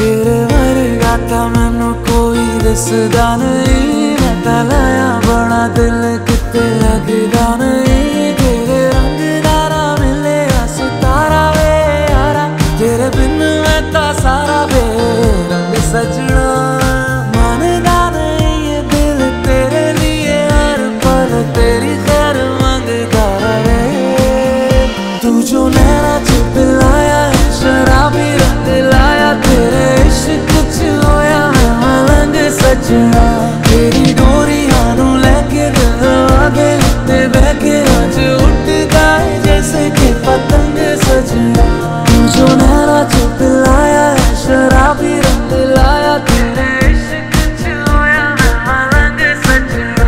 तेरे वर्गा ता मैनू कोई दसदा नहीं, मैं ता लाया बड़ा दिल किते लगदा नहीं। तेरे रंग दारा मिले सितारा वे यारा, तेरे बिन मैं ता सारा वे रंग सजना। मानदा नहीं ये दिल तेरे लिए हर पल तेरी खैर मंगदा रहे। तू जो नैना च पिलाया शराबी रंग लाया, तेरे इश्क च होया मैं मलंग सजना। तेरी डोरियां नू लेके दिल आगे ते बहके अज उठदा है जैसे कि पतंग सजना। तू जो नैना च पिलाया शराबी रंग लाया, तेरे इश्क च होया मैं मलंग सजना।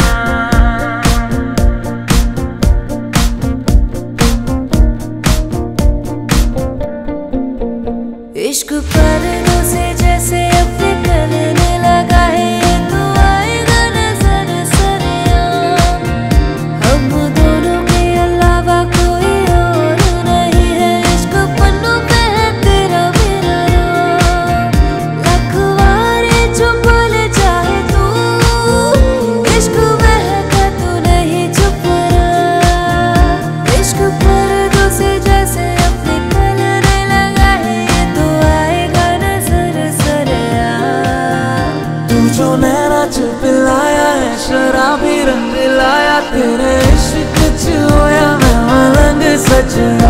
इश्क पर्दों से जैसे अपने करने लगा है, तो आएगा नजर सरेआम। हम दोनों के अलावा कोई और नहीं है, इश्क पन्नों पे है तेरा मेरा नाम। लखवारे जो बोले चाहे तू, इश्क महका तू नहीं चुप रहा। इश्क पर्दों से जैसे अपने करने लगा है, ये तो आएगा नजर सरेआम। तू जो नैना च पिलाया है शराबी रंग लाया, तेरे इश्क च होया मैं मलंग सजना।